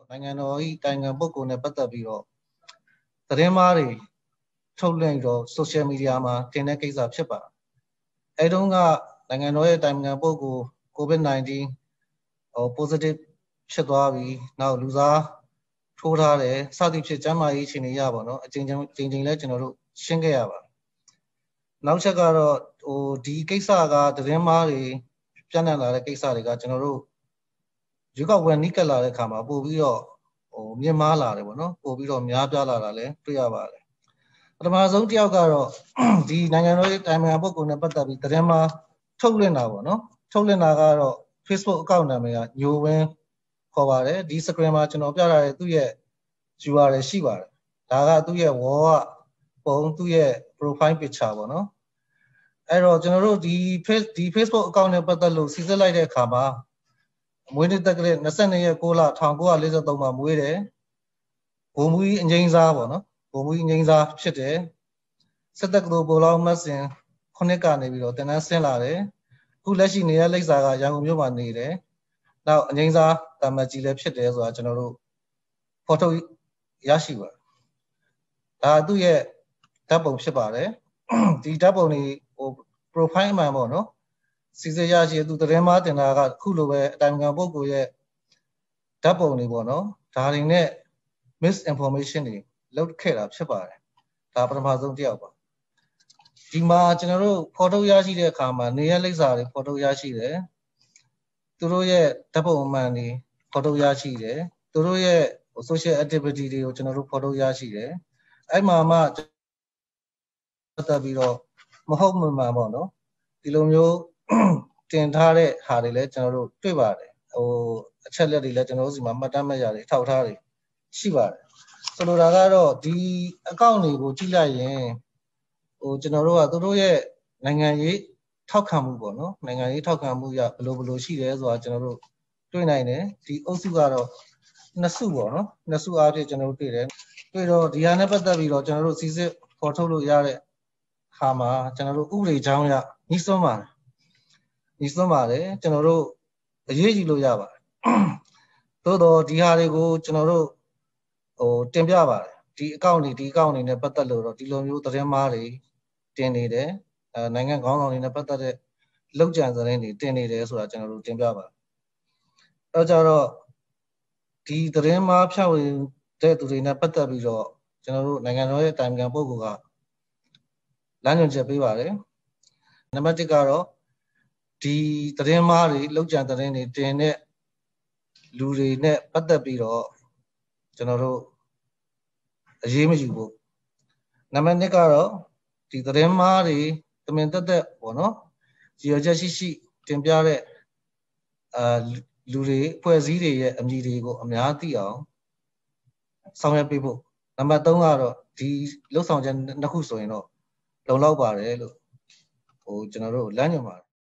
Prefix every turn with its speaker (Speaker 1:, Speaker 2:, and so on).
Speaker 1: နိုင်ငံတော်ဤတိုင်ငံပုဂ္ဂိုလ်နဲ့ပတ်သက်ပြီးတော့သတင်းမှားတွေထုတ်လွှင့်တော့ social media မှာတင်တဲ့ကိစ္စဖြစ်ပါအဲတုန်းကနိုင်ငံတော်ရဲ့တိုင်ငံပုဂ္ဂိုလ် COVID-19 positive ဖြစ်သွားပြီးနောက်လူစားထိုးထားတယ်စသည်ဖြင့်ကျန်းမာရေးအခြေအနေရပါတော့အချိန်ချင်းလဲကျွန်တော်တို့ရှင်းခဲ့ရပါနောက်ချက်ကတော့ဒီကိစ္စကသတင်းမှားတွေပြန့်နှံ့လာတဲ့ကိစ္စတွေကကျွန်တော်တို့ရွေးကောက်ပွဲနီးကပ်လာတဲ့အခါမှာပို့ပြီးတော့မြင့်မားလာတယ်ပေါ့နော်ပို့ပြီးတော့များပြားလာတာလည်းတွေ့ရပါတယ်ပထမဆုံးတစ်ယောက်ကတော့ဒီနိုင်ငံတော်ရဲ့တိုင်ပင်ခံပုဂ္ဂိုလ်နဲ့ပတ်သက်ပြီးသတင်းမှားထုတ်လွှင့်တာပေါ့နော်ထုတ်လွှင့်တာကတော့ Facebook account နာမည်ကညိုဝင်းခေါ်ပါတယ်ဒီ screen မှာကျွန်တော်ပြထားတဲ့သူ့ရဲ့ URL ရှိပါတယ်ဒါကသူ့ရဲ့ wall ကပုံသူ့ရဲ့ profile picture ပေါ့နော်အဲ့တော့ကျွန်တော်တို့ဒီ Facebook account နဲ့ပတ်သက်လို့စီစစ်လိုက်တဲ့အခါမှာမွေးနေ့တက္ကရာ22ရက်6လ1943မှာမွေးတယ်ဘုံမူကြီးအငိမ့်စားပေါ့နော်ဘုံမူကြီးအငိမ့်စားဖြစ်တယ်စစ်တပ်ကတော်ပိုလောင်းမတ်စင်9ကနေပြီးတော့တင်တန်းဆင်းလာတယ်အခုလက်ရှိနေရလိပ်စာကရန်ကုန်မြို့မှာနေတယ်နောက်အငိမ့်စားတာမတ်ကြီးလည်းဖြစ်တယ်ဆိုတာကျွန်တော်တို့ဖော်ထုတ်ရရှိပါတယ်ဒါသူ့ရဲ့ဓာတ်ပုံဖြစ်ပါတယ်ဒီဓာတ်ပုံတွေprofile အမှန်ပေါ့နော်စီစစ်ရရှိသူသတင်းမှားတင်တာကခုလိုပဲအတိုင်ပင်ခံပုဂ္ဂိုလ်ရဲ့ဓာတ်ပုံတွေပေါ့နော်ဒါတွေနဲ့ misinformation တွေလောက်ခဲ့တာဖြစ်ပါတယ်ဒါပထမဆုံးတစ်ယောက်ပါဒီမှာကျွန်တော်တို့ဖော်ထုတ်ရရှိတဲ့အခါမှာနေရလိပ်စာတွေဖော်ထုတ်ရရှိတယ်သူတို့ရဲ့ဓာတ်ပုံအမှန်တွေဖော်ထုတ်ရရှိတယ်သူတို့ရဲ့ social activity တွေကိုကျွန်တော်တို့ဖော်ထုတ်ရရှိတယ်အဲ့မှာမှပတ်သက်ပြီးတော့မဟုတ်မှန်ပေါ့နော်ဒီလိုမျိုးတင်ထားတဲ့ဟာတွေလည်းကျွန်တော်တို့တွေ့ပါတယ်အချက်လက်တွေလည်းကျွန်တော်တို့စီမှာမှတ်တမ်းမှတ်ရတယ်ထောက်ထားတယ်ရှိပါတယ်ဆိုလိုတာကတော့ဒီအကောင့်တွေကိုကြည့်လိုက်ရင်ကျွန်တော်တို့ကသူတို့ရဲ့နိုင်ငံရေးထောက်ခံမှုပေါ့နော်နိုင်ငံရေးထောက်ခံမှုရဘယ်လိုရှိတယ်ဆိုတာကျွန်တော်တို့တွေ့နိုင်တယ်ဒီအုပ်စုကတော့နှစ်စုပေါ့နော်နှစ်စုအားဖြင့်ကျွန်တော်တို့တွေ့တယ်တွေ့တော့ဒီဟာနဲ့ပတ်သက်ပြီးတော့ကျွန်တော်တို့စီစစ်ဖော်ထုတ်လို့ရတဲ့ခါမှာကျွန်တော်တို့ဥပဒေကြောင်းရညှိစွန်းပါတယ်ကျွန်တော်တို့အရေးယူလို့ရပါတယ်သို့တော့ဒီဟာတွေကိုကျွန်တော်တို့တင်ပြပါတယ်ဒီအကောင့်တွေနဲ့ပတ်သက်လို့တော့ဒီလိုမျိုးသတင်းမှားတွေတင်နေတယ်နိုင်ငံခေါင်းဆောင်တွေနဲ့ပတ်သက်တဲ့လောက်ကျန်သတင်းတွေတင်နေတယ်ဆိုတာကျွန်တော်တို့တင်ပြပါတယ်အဲကြတော့ဒီသတင်းမှားဖြန့်ဝေတဲ့သူတွေနဲ့ပတ်သက်ပြီးတော့ကျွန်တော်တို့နိုင်ငံတော်ရဲ့တိုင်ပင်ခံပုဂ္ဂိုလ်ကလမ်းညွှန်ချက်ပေးပါတယ်နံပါတ်1ကတော့ဒီသတင်းမှားတွေလောက်ကျန်သတင်းတွေတင်တဲ့လူတွေနဲ့ပတ်သက်ပြီးတော့ကျွန်တော်တို့အရေးမယူဘူးနံပါတ်2ကတော့ဒီသတင်းမှားတွေတမင်တက်ပေါ့နော်ရည်ရွယ်ချက်ရှိတင်ပြတဲ့လူတွေဖွဲ့စည်းတွေရဲ့အမည်တွေကိုအများသိအောင်ဆောင်ရွက်ပေးဖို့နံပါတ်3ကတော့ဒီလှုပ်ဆောင်ချက်နှစ်ခုဆိုရင်တော့လုံလောက်ပါတယ်လို့ကျွန်တော်တို့လမ်းညွှန်ပါတယ်